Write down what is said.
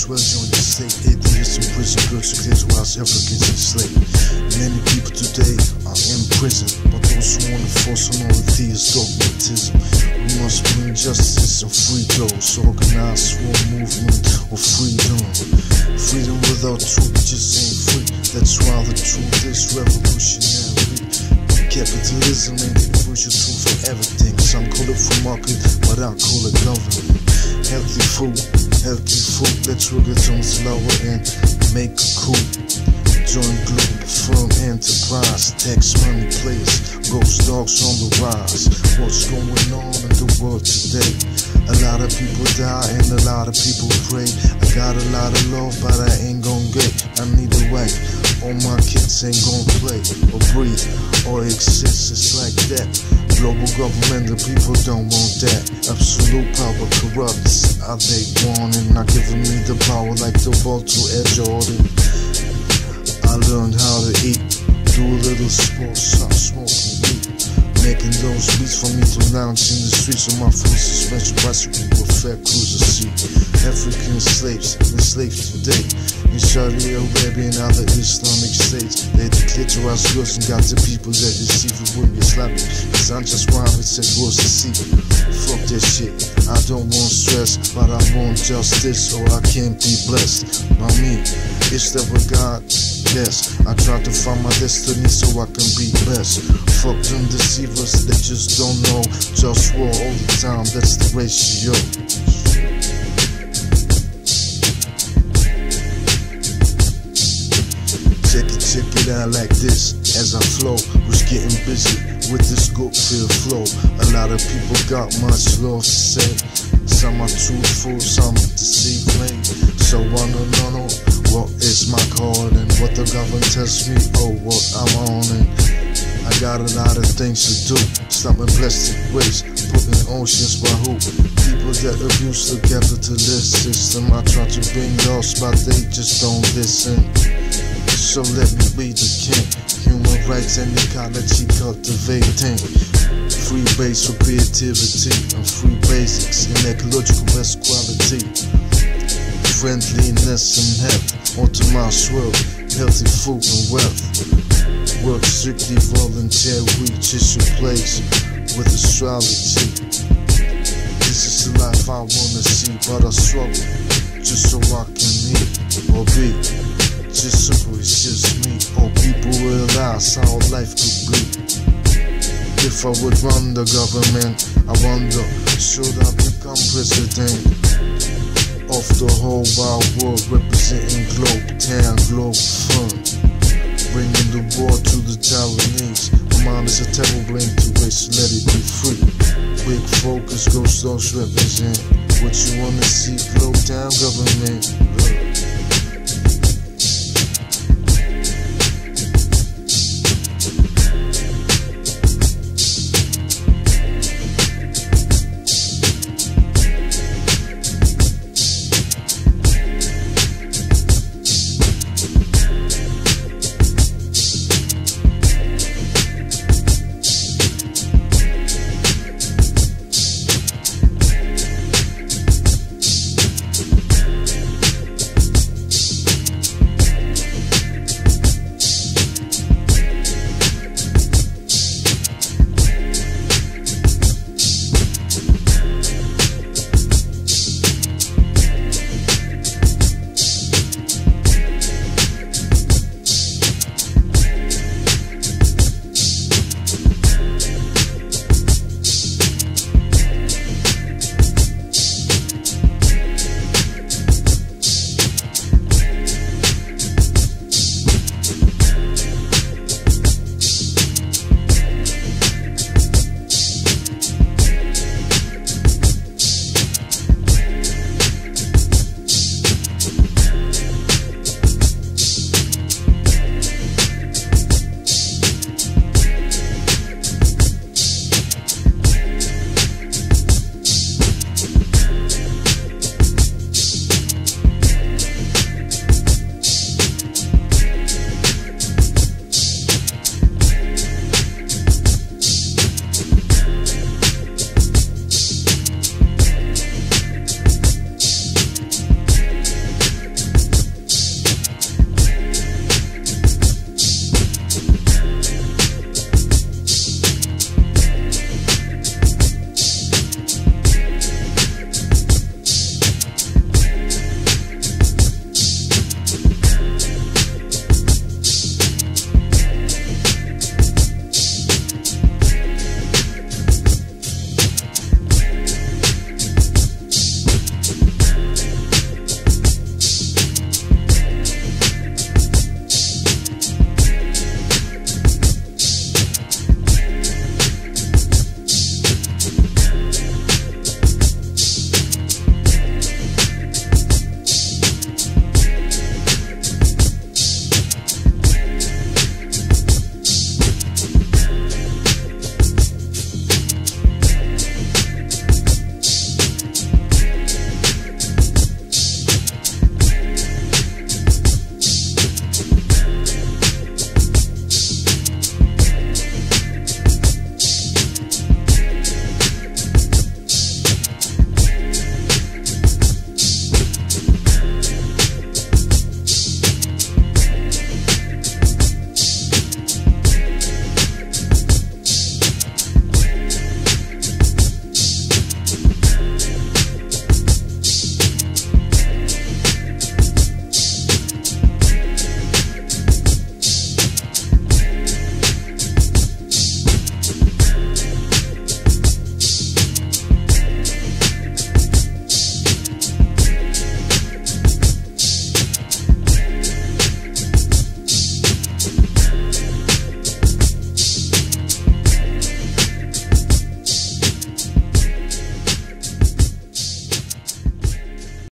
Swells on your state, atheists in prison, girls who kids whilst Africans enslaved. Many people today are in prison, but those who wanna force on all atheist dogmatism. We must bring justice and free those, organize for a movement of freedom. Freedom without truth just ain't free. That's why the truth is revolutionary. Capitalism ain't the crucial tool for everything. Some call it free market, but I call it government. Healthy food, let's work it on slower and make a coup. Join global firm enterprise, tax money players, ghost dogs on the rise. What's going on in the world today? A lot of people die and a lot of people pray. I got a lot of love, but I ain't gon' get. I need a wife, all my kids ain't gon' play or breathe or exist. It's like that. Global government, the people don't want that. Absolute power corrupts. Are they wanting? Not giving me the power like the ball to Ed Jordan. I learned how to eat, do a little sports, stop smoking weed. Making those beats for me to lounge in the streets of my full suspension bicycle with fat cruiser seat. African slaves, enslaved today in Saudi Arabia and other Islamic states. They declare to us girls and got the people that deceive it with Islamic. Cause I'm just private, said was to see. Fuck that shit, I don't want stress, but I want justice or I can't be blessed by me. It's that with God. Yes, I try to find my destiny so I can be best. Fuck them deceivers, they just don't know. Just war all the time, that's the ratio. Check it out like this. As I flow, was getting busy with this good feel flow. A lot of people got much love to say. Some are truthful, some deceive me. So I don't know what is my calling, what the government tells me, oh what I'm on it. I got a lot of things to do, stopping plastic waste, putting oceans by who? People that abuse the capitalist system. I try to bring laws, but they just don't listen. So let me be the king. Human rights and ecology cultivating. Free base for creativity and free basics in ecological best quality. Friendliness and health, onto my swirl, healthy food and wealth. Work strictly volunteer, reach is your place with astrology. This is the life I wanna see, but I struggle just so I can eat or be. Just so it's just me, or people realize how life could be. If I would run the government, I wonder, should I become president of the whole wide world, representing Globe Town, Globe Fun, bringing the war to the Taiwanese. My mind is a terrible brain to waste, let it be free. Big focus, ghost dogs represent what you wanna see. Globe Town government.